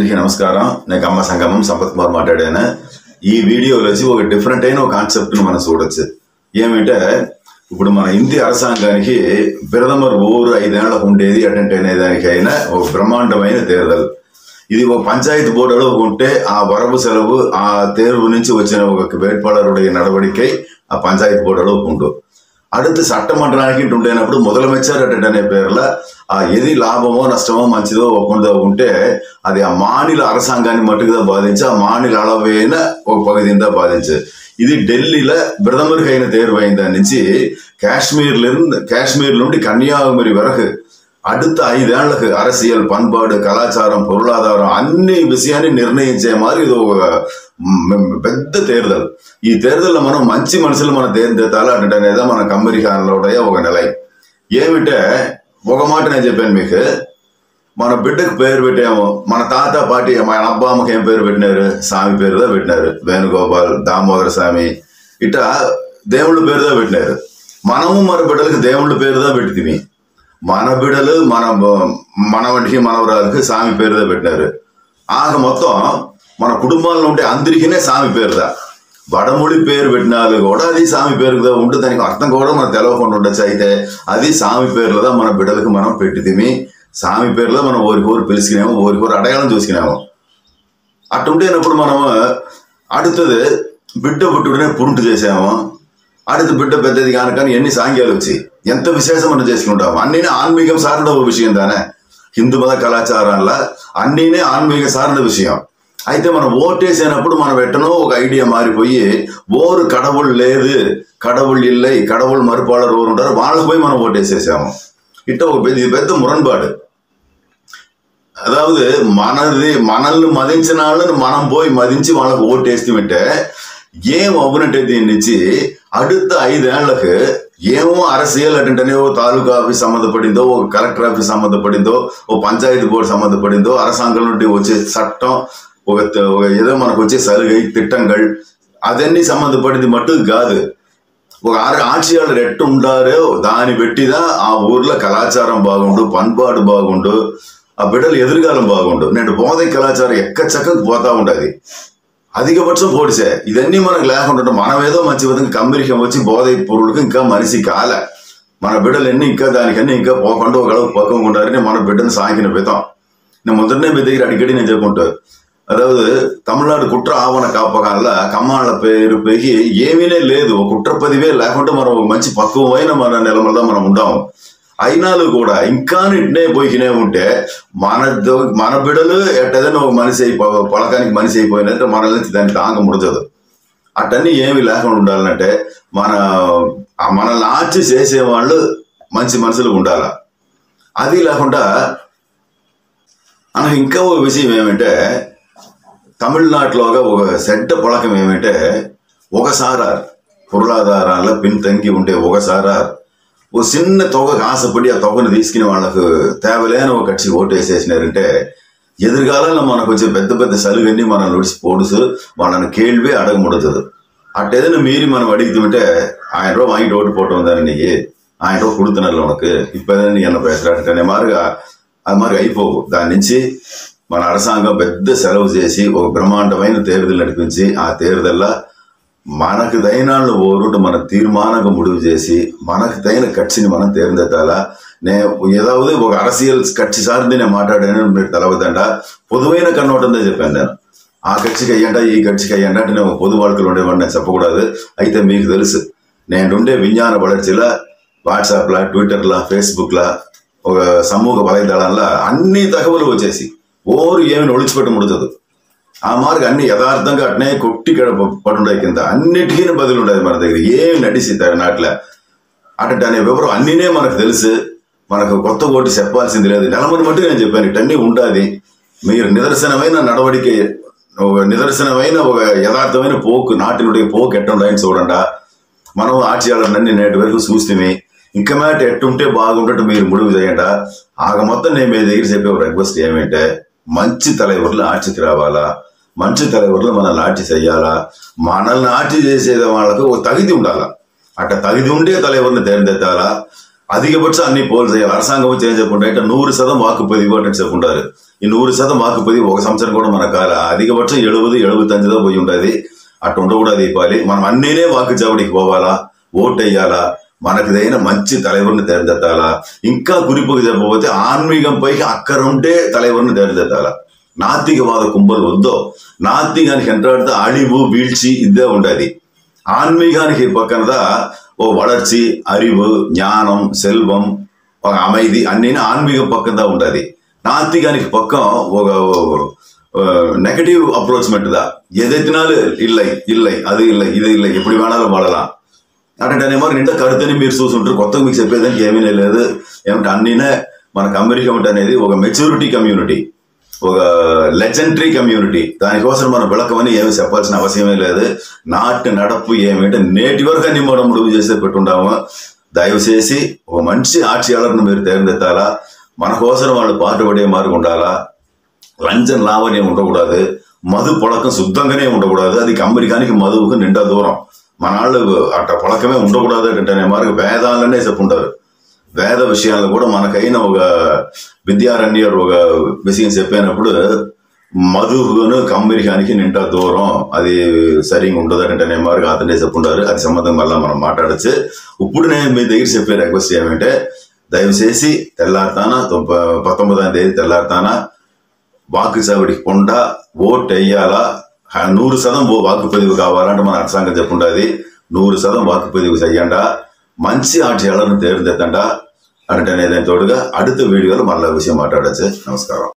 అందరికీ నమస్కారం. నేను కమ్మ సంగమం సంపత్ కుమార్ మాట్లాడాను. ఈ వీడియోలో వచ్చి ఒక డిఫరెంట్ అయిన ఒక కాన్సెప్ట్ని మనం చూడొచ్చు. ఏమంటే ఇప్పుడు మన ఇండియా அரசாங்காనికి பிரதமர் ஊர் 5 ఏళ్లకు ఉండేది అటెండ్ అనేదానికైనా ఒక బ్రహ్మాండమైన తేర్దల్. ఇది ఒక పంచాయతీ బోర్డులో ఉంటే ఆ వరపు సెలవు ఆ தேர்வு నుంచి వచ్చిన ఒక వేட்பாளருடைய நடவடிக்கை ఆ పంచాయతీ బోర్డులో ఉండు. அடுத்து சட்டமன்றாనికి ఉండేనప్పుడు முதலமைச்சர் అనే పేర్ల ఆ ఎది లాభమో నష్టమో మంచిదో ఒప్పందో ఉంటే అది ఆ మాநில அரசாங்காన్ని మట్టుగా బాధించి ఆ మాநில அளவைన ఒక పగదిందా బాధించు. ఇది ఢిల్లీలో பிரதமருக்கு అయిన தேர்வு అయిన దాని నుంచి காஷ்மீர்ல నుండి கன்னியாகுமரி వరకు அடுத்த 5 ఏళ్లకు அரசியல் பண்பாடு கலாச்சாரம் பொருளாதாரம் అన్ని విషయాన్ని నిర్ణయించే மாதிரி ఇది ఒక పెద్ద తేర్దల్. ఈ తేర్దల్లో మనం మంచి మనుషులు మన తేర్దెత్తాలి అంటే మన కమ్మరికానుடைய ఒక నెల. ఏమిటే ఒక మాట నేను చెప్పాను మీకు, మన బిడ్డకు పేరు పెట్టాము, మన తాత పాటి మన అబ్బా అమ్మకి ఏం పేరు పెట్టినారు? స్వామి పేరుదా పెట్టినారు, వేణుగోపాల్, దామోదర స్వామి, ఇట్లా దేవుళ్ళ పేరుదా పెట్టినారు. మనము మన బిడ్డలకు దేవుళ్ళ పేరుదా పెట్టింది. మన బిడ్డలు మన వంటికి మనవరాలకి స్వామి పేరుదా పెట్టినారు. ఆగ మొత్తం మన కుటుంబాల్లో ఉంటే అందరికీనే స్వామి పేరుదా. వడముడి పేరు పెట్టినాలు కూడా అది స్వామి పేరుదా ఉంటే దానికి అర్థం కూడా మనకు తెలవకుండా ఉండొచ్చు. అయితే అది స్వామి పేర్లదా మన బిడ్డలకు మనం పెట్టితిమి. స్వామి పేరులో మనం ఓరికోరు పిలిచినాము, ఓరికోరు అడయాలను చూసుకున్నాము. అట్టుంటేనప్పుడు మనము అడుగుతుంది బిడ్డ పుట్టుడనే పురుంటు చేసాము. அடுத்து బిడ్డ పెద్దది కానకాని ఎన్ని సాంగ్యాలు వచ్చి ఎంత విశేషం మనం చేసుకుంటాము. అన్నీనే ఆన్మీకం సార్ந்த ఒక విషయం தானே. హిందూ మత కళాచారంలో అన్నీనే ఆన్మీక సార్ந்த విషయం. అయితే మనం ఓటేసినప్పుడు మనం ఎట్టనో ఒక ఐడియా మారిపోయి ఓరు కడవుళ్ళు లేదు, కడవుళ్ళు ఇల్లై, కడవుళ్ళు మరుపాళరు ఎవరు ఉంటారు వాళ్ళకి పోయి మనం ఓటేసేసాము. ఇట్ట ఒక పెద్ద మురణ్బాడు. అదావదు మనల్ని మదించిన వాళ్ళని మనం పోయి మదించి వాళ్ళకి ఓటేస్తే ఏం అవ్వనంటే దీని నుంచి அடுத்த 5 ఏళ్లకు ఏమో அரசியல் అంటే ఓ తాలూకా ఆఫీస్ సంబంధపడిందో, ఒక కలెక్టర్ ఆఫీస్ సంబంధపడిందో, ఓ పంచాయతీ బోర్డు సంబంధపడిందో, அரசாங்கம் నుండి వచ్చే చట్టం, ఒక ఏదో మనకు వచ్చే సలుగై திட்டங்கள் అదన్నీ సంబంధపడింది మట్టు కాదు. ఒక ఆட்சியாளர் ఎట్టు ఉంటారో దాన్ని పెట్టిదా ఆ ఊర్లో కళాచారం బాగుండు, పண்பாடு బాగుండు, ఆ బిడ్డలు ఎదురుగాలం బాగుండు. నేను బోధ కళాచారం ఎక్కచక్కకు పోతా ఉండదు. అధికపక్షం పోడిసే ఇదన్నీ మనకు లేకుండా మనం ఏదో మంచి విధంగా కమ్యూనికేషన్ వచ్చి బోధ పొరులకు ఇంకా మనిషి కాల మన బిడ్డలు ఎన్ని ఇంకా దానికన్నీ ఇంకా పోకుండా ఒక పక్కన ఉంటారని మన బిడ్డను సాగిన విధం. నేను మొదటనే మీ దగ్గర అడిగడి నేను చెప్పుకుంటాను. అదావదు తమిళనాడు కుట్ర ఆవణ కాపకాల కమ్మాళ్ళ పేరు పోయి ఏమీనే లేదు. ఒక కుట్ర 10,000 లేకుంటే మనం ఒక మంచి పక్వమైన మన నిలమల్లో మనం ఉండాము. అయినాలు కూడా ఇంకా ఇట్నే పోయినే ఉంటే మన బిడ్డలు ఎట్టేదైనా ఒక మనిషి పొలకానికి మనిషి అయిపోయినంటే మనల్ని దాన్ని తాంగ ముడచదు. అట్టన్నీ ఏమి లేకుండా ఉండాలంటే మనల్ని ఆర్చి చేసేవాళ్ళు మంచి మనుషులు ఉండాల. అది లేకుండా మనకు ఇంకా ఒక విషయం ఏమంటే తమిళనాడులోగా ఒక చెడ్డ పొలకం ఏమంటే ఒకసారారు పొరులాధారాల్లో పిన్తంగి ఉంటే ఒకసారారు ఓ చిన్న తొగకు ఆశపడి ఆ తొగను తీసుకుని వాళ్ళకు తేవలేని ఒక కక్షి ఓటేసేసినారంటే ఎదురుగాలలో మనకు వచ్చే పెద్ద పెద్ద సలుగన్నీ మనం నడిచి పోడుసు వాళ్ళని కేள்வி అడగ ముడతదు. అట్టేదైనా మీరి మనం అడిగితే 1000 ரூபா வாங்கிட்டு ஓட்டு போட்டு வந்தாரு நீ 1000 ரூபா கொடுத்தனல்ல உனக்கு இப்போ நீ என்ன பேசுறாட்டనే మారుగా అది మరి అయిపోవు. దాని నుంచి మన அரசாங்கம் పెద్ద సెలవు చేసి ఒక బ్రహ్మాండమైన తేర్దలు నడిపించి ఆ తేర్దల్లో మనకు దైనాళ్ళు ఓరుటు మన తీర్మానంగా ముడివు చేసి మనకు దైన కక్షిని మనం తేర్దెత్తాలా. ఏదాவது ఒక அரசியல் కక్షి సార్ది నేను మాట్లాడాను మీరు తెలవద్దంట. పొదువైన కన్నోటందే చెప్పాను నేను. ఆ కక్షికి అయ్యంట ఈ కక్షికి అయ్యంట అంటే నేను పొదు வாழ்க்கையில் ఉండేవాడిని నేను చెప్పకూడదు. అయితే మీకు తెలుసు నేను ఉండే విజ్ఞాన వளர்ச்சிలో వాట్సాప్లో, ట్విట్టర్లో, ఫేస్బుక్లో, ఒక సమూహ వలయదళంలో అన్ని తగవలు వచ్చేసి ఓరు ఏమైనా ఒడిచిపెట్టి ముడతదు. ఆ మార్గం అన్ని యథార్థంగా అట్నే కొట్టి పడుండాయి కింద అన్నిటికీ బదులు ఉండదు. మన దగ్గర ఏమి నడిచి నాట్లే అటు అనే వివరం అన్నీనే మనకు తెలుసు. మనకు కొత్త ఓటు చెప్పాల్సింది లేదు. నెలమని మట్టుకు నేను చెప్పాను ఇటన్నీ ఉంటుంది. మీరు నిదర్శనమైన నడవడికి నిదర్శనమైన ఒక యథార్థమైన పోకు నాటినుடைய పోకు ఎట్టుండాయని చూడండి. మనం ఆర్చియాలన్నీ నేటి వరకు చూస్తే ఇంకా మాట ఎట్టుంటే బాగుంటే మీరు ముడుగు చేయండి. ఆగ మొత్తం నేను మీ దగ్గర చెప్పే రిక్వెస్ట్ ఏమంటే మంచి தலைவர்கள் ఆర్చికి రావాలా, మంచి தலைவர்கள் మనల్ని ఆర్చి చెయ్యాలా, మనల్ని ఆర్చి చేసే వాళ్ళకు ఒక తగిది ఉండాలా. అట్లా తగిది ఉండే தலைவர்ని తేర్దెత్తాలా. அதிகபட்சம் అన్ని పోల్ చేయాలి அரசாங்கமும் చేంజ్ చేయకుండా 100% వాக்குపదివు అంటే చెప్పుంటారు ఈ 100% వాக்குపదివు ఒక సంవత్సరం కూడా మన కాల అధికపక్షం 70-75 దా పోయి ఉంటది అట్లా ఉండకూడదు ఇవ్వాలి మనం అన్నేనే వాకు చావడికి పోవాలా ఓట్ వేయాలా మనకుదైన మంచి தலைவர்ని தேர்ந்தெடுத்தாలా ఇంకా గురిపోయి చెప్పబోతే ఆన్మీగంపై అక్కరుంటే தலைவர்ని தேர்ந்தெடுத்தாలా నాస్తికవాద కుంభలు వద్దో నాస్తికానికి ఎంటాడితే అழிவு వీழ்ச்சி ఇదే ఉండదు ఆన్మీగానికి పక్కనదా ఓ వளர்ச்சி அறிவு ஞானம் செல்வம் ఒక அமைதி అన్నిని ఆన్మీగం పక్కనదా ఉండదు నాస్తికానికి పక్కం ఒక நெகட்டிவ் அப்ரோச்மெண்ட் தான் எதெத்தினாலும் இல்லை அது இல்லை இது இல்லை எப்படி வேணாலும் வாழலாம் అంటే మరి నిండా కరుతని మీరు చూసుంటారు కొత్తగా మీకు చెప్పేదానికి ఏమీ లేదు ఏమంటే అన్నీనే మనకు అమెరికా అనేది ఒక మెచ్యూరిటీ కమ్యూనిటీ ఒక లెజెండరీ కమ్యూనిటీ దానికోసం మనం విளకమని ఏమి చెప్పాల్సిన అవసరమే లేదు నాటి నడపు ఏమిటంటే నేటి వరకు అన్ని మనం ముడుగు చేసే పెట్టుంటాము దయచేసి ఒక మంచి ఆட்சியாளర్ని మీరు தேர்ந்தெடுத்தாలా మన కోసం వాళ్ళు పాటుపడే మార్గం ఉండాలా లంచం లావణ్యం ఉండకూడదు మధు పొడకం శుద్ధంగానే ఉండకూడదు అది అమెరికానికి మధువుకు నిండా దూరం మన వాళ్ళు అట్ట పొడకమే ఉండకూడదు అంటే మార్గం వేదాలనే చెప్పుంటారు వేద విషయాల్లో కూడా మనకైన ఒక విద్యారణ్యర్ ఒక విషయం చెప్పినప్పుడు మధువును అమెరికానికి నిండా దూరం అది సరిగా ఉండదు అంటే మార్గం అతనే చెప్పుంటారు అది సంబంధం వల్ల మనం మాట్లాడచ్చు ఇప్పుడు నేను మీ దగ్గర చెప్పే రిక్వెస్ట్ ఏమంటే దయచేసి తెల్లారుతానా 19వ తేదీ తెల్లారుతానా వాకు చావడికి పొండా ఓట్ వేయాలా 100% వాக்குపదివు కావాలంటే మన அரசாங்கம் చెప్పుంటది 100% వాக்குపదివు చెయ్యండా మంచి ఆட்சியாளர்ని தேர்ந்தெடுத்தండా అంటే తోడుగా அடுத்த వీడియోలో మళ్ళీ విషయం మాట్లాడచ్చు నమస్కారం